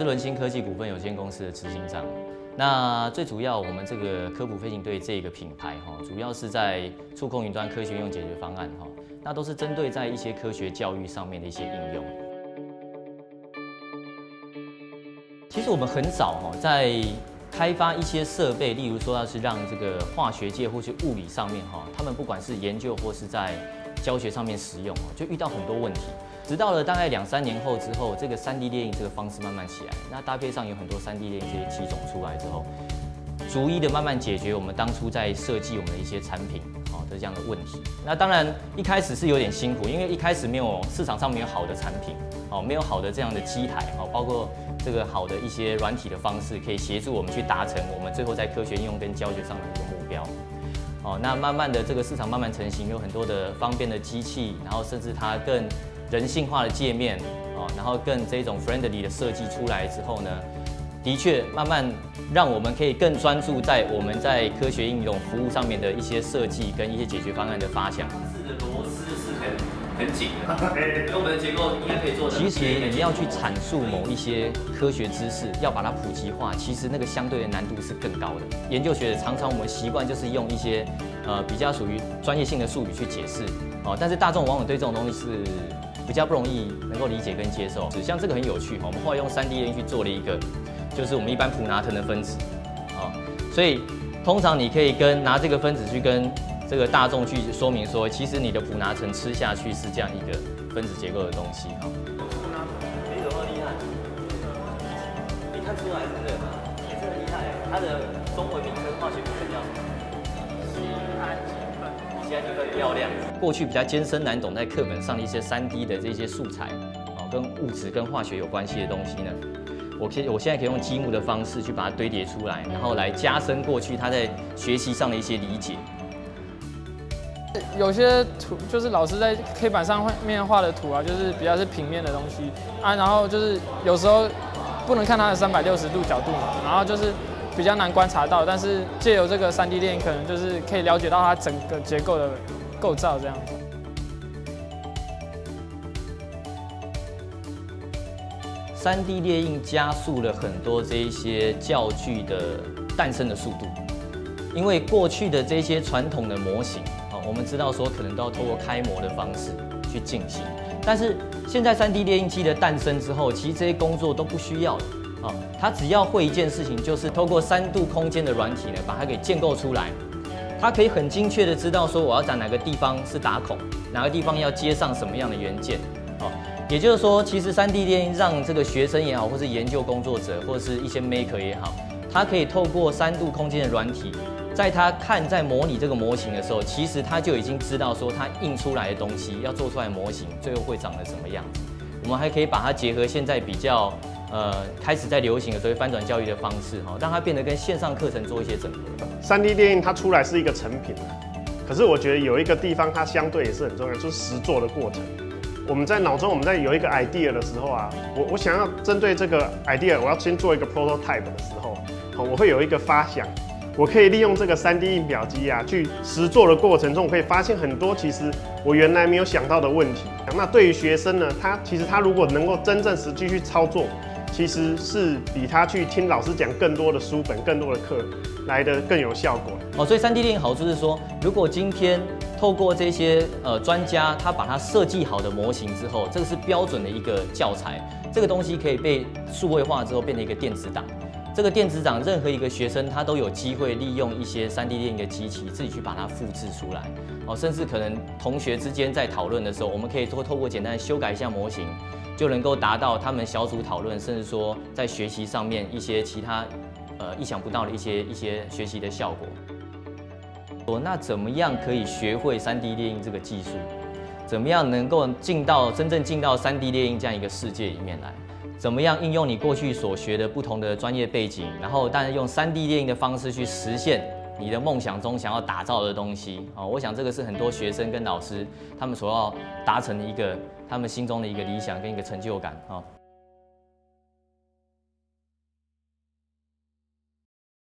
是伦兴科技股份有限公司的执行长。那最主要，我们这个科普飞行队这个品牌主要是在触控云端科学应用解决方案那都是针对在一些科学教育上面的一些应用。其实我们很早在开发一些设备，例如说要是让这个化学界或是物理上面他们不管是研究或是在教学上面使用就遇到很多问题。直到了大概2、3年后之后，这个3D 列印这个方式慢慢起来，那搭配上有很多3D 列印这些机种出来之后，逐一的慢慢解决我们当初在设计我们的一些产品的这样的问题。那当然一开始是有点辛苦，因为一开始没有市场上没有好的产品没有好的这样的机台包括这个好的一些软体的方式，可以协助我们去达成我们最后在科学应用跟教学上的一个目标。那慢慢的这个市场慢慢成型，有很多的方便的机器，然后甚至它更人性化的界面然后更这种 friendly 的设计出来之后呢，的确慢慢让我们可以更专注在我们在科学应用服务上面的一些设计跟一些解决方案的发想。 是的螺丝是很紧的，所以我们的结构应该可以做。 其实你要去阐述某一些科学知识，要把它普及化，其实那个相对的难度是更高的。研究学常常我们习惯就是用一些比较属于专业性的术语去解释但是大众往往对这种东西是比较不容易能够理解跟接受。像这个很有趣我们后来用3D 列印去做了一个，就是我们一般普拿疼的分子所以通常你可以拿这个分子去跟这个大众去说明说，其实你的普拿疼吃下去是这样一个分子结构的东西你怎么厉害？你看出来是不是？你真的厉害它的中文名称化学名称叫什么？西安积分漂亮。 过去比较艰深难懂，在课本上的一些3D 的这些素材跟物质跟化学有关系的东西呢，我现在可以用积木的方式去把它堆叠出来，然后来加深过去他在学习上的一些理解。 有些图就是老师在黑板上面画的图就是比较是平面的东西然后就是有时候不能看它的360度角度嘛，然后就是比较难观察到，但是借由这个3D 列印，可能就是可以了解到它整个结构的构造这样。 3D 列印加速了很多这一些教具的诞生的速度，因为过去的这些传统的模型我们知道说可能都要透过开模的方式去进行，但是现在3D 列印机的诞生之后，其实这些工作都不需要了它只要会一件事情，就是透过3度空间的软体呢，把它给建构出来。它可以很精确的知道说我要在哪个地方是打孔，哪个地方要接上什么样的元件也就是说，其实3D 列印让这个学生也好，或是研究工作者，或者是一些 maker 也好，他可以透过3度空间的软体，在他在模拟这个模型的时候，其实他就已经知道说他印出来的东西要做出来的模型最后会长得什么样子。我们还可以把它结合现在比较开始在流行的所谓翻转教育的方式让它变得跟线上课程做一些整合。 3D 列印它出来是一个成品可是我觉得有一个地方它相对也是很重要，就是实作的过程。我们在脑中，我们在有一个 idea 的时候我想要针对这个 idea， 我要先做一个 prototype 的时候我会有一个发想。我可以利用这个3D 印表机去实作的过程中，我可以发现很多其实我原来没有想到的问题。那对于学生呢，其实他如果能够真正实际去操作，其实是比他去听老师讲更多的书本、更多的课来的更有效果。 所以3D 列印好处是说，如果今天透过这些专家他把它设计好的模型之后，这个是标准的一个教材，这个东西可以被数位化之后变成一个电子档。这个电子档，任何一个学生他都有机会利用一些3D 列印的机器，自己去把它复制出来甚至可能同学之间在讨论的时候，我们可以透过简单的修改一下模型，就能够达到他们小组讨论，甚至说在学习上面一些其他意想不到的一些学习的效果。那怎么样可以学会3D 列印这个技术？怎么样能够真正进到3D 列印这样一个世界里面来？怎么样应用你过去所学的不同的专业背景，然后当然用3D 列印的方式去实现你的梦想中想要打造的东西我想这个是很多学生跟老师他们所要达成的一个他们心中的一个理想跟一个成就感